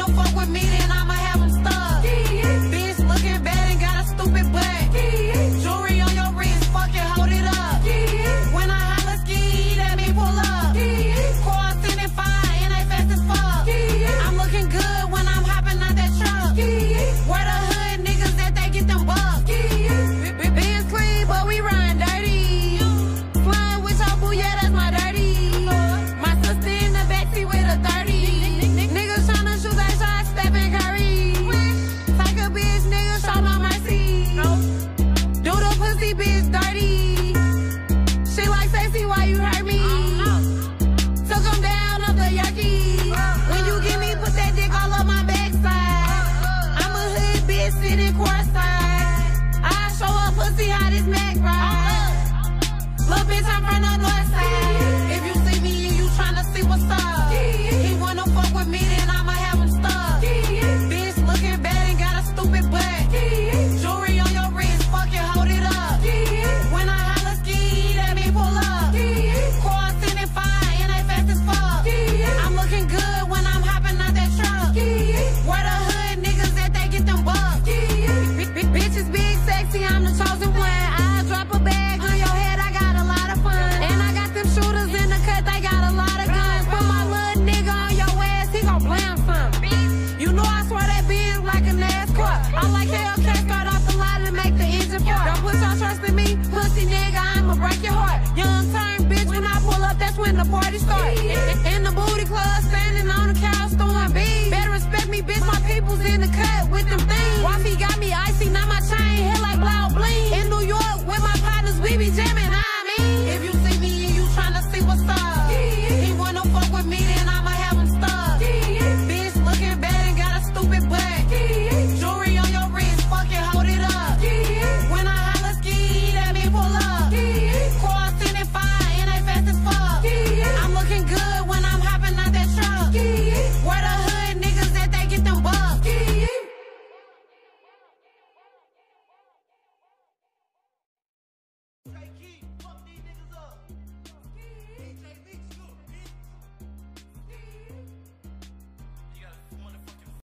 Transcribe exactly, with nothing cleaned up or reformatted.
wanna fuck with me, then I'ma have him stuck. Bitch looking bad and got a stupid butt. Jewelry on your wrist, fuck it, hold it up. When I holler skee, that mean pull up. Car sending fire and they fast as fuck. I'm looking good when I'm hopping out that truck. Where the hood niggas that they get them bucks. Benz clean, but we run dirty. Flying with your boo, yeah, that's my dirty. My sister in the backseat with a thirty. Niggas tryna shoot that shot, Stephen Curry. Take a bitch, nigga, show no mercy. Do the pussy bitch dirty. She like sexy, why you hurt me? Took him down up the yerky. When you give me, put that dick all up my backside. I'm a hood bitch sitting courtside. I show up pussy how this Mac ride. Little bitch, I'm from the north side. If you see me and you tryna see what's up, he wanna fuck with me, then I'ma have him stuck. Bitch looking bad and got a stupid butt. Jewelry on your wrist, fuck it, hold it up. When I holler ski, that mean pull up. Car sending fire and they fast as fuck. I'm looking good when I'm hopping out that truck. Where the hood niggas that they get them bucks. Bitches big sexy, I'm the chosen one. I drop a bag on your head, I got a lot of fun. And I got them shooters in the cut, they got a lot of guns. Put my little nigga on your ass, he gon' blam some. You know I swear that Benz like a NASCAR. I like Hellcat, start off the line and make the engine fart. Don't put your trust in me, pussy nigga, I'ma break your heart. Young turn bitch, when I pull up, that's when the party starts.